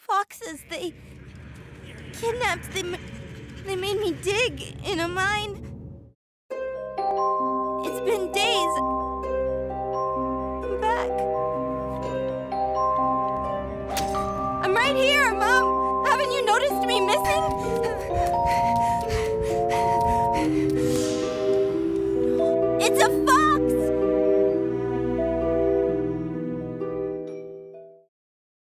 foxes. They kidnapped. They made me dig in a mine. It's been days. I'm back. I'm right here, Mom. Haven't you noticed me missing? It's a fox!